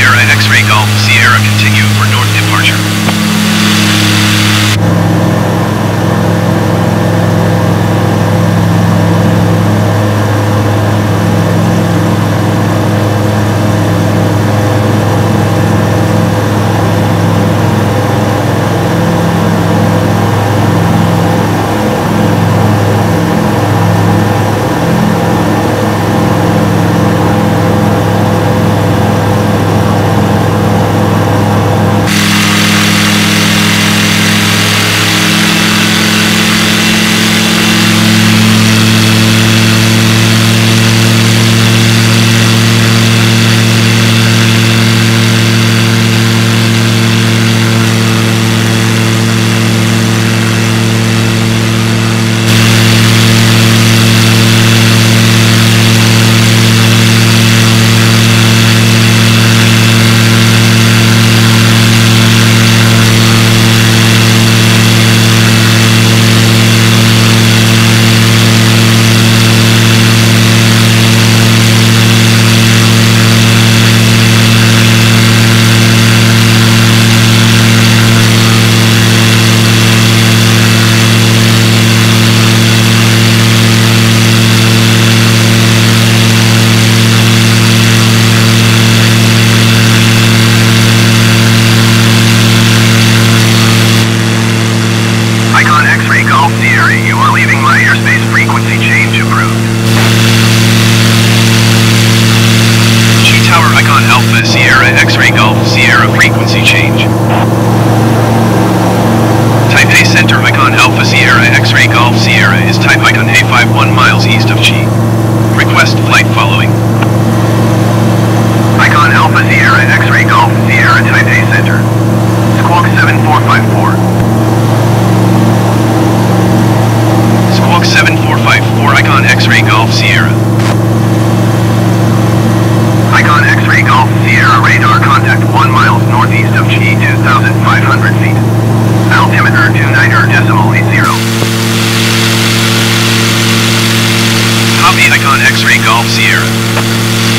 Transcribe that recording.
Sierra X-Ray Golf Sierra continue for north departure. Sierra X-Ray Golf Sierra frequency change. Type A Center Icon Alpha Sierra X-Ray Golf Sierra is type icon A5 1 miles east of Chi. Request flight following. Icon Alpha Sierra X-Ray Golf Sierra type A Center. Squawk 7454. Squawk 7454 Icon X-Ray Golf Sierra. Icon X-Ray Golf Sierra radar contact 1 miles northeast of Chi 2,500 feet. Altimeter 29.80. Copy Icon X-Ray Golf Sierra.